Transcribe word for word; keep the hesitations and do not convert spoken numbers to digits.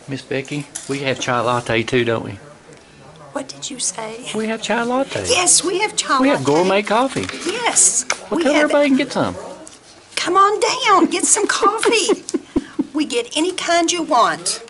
Miss Becky, we have Chi Latte too, don't we? What did you say? We have Chi Latte. Yes, we have Chi Latte. We have gourmet coffee. Yes. Well, we tell have everybody and get some. Come on down, get some coffee. We get any kind you want.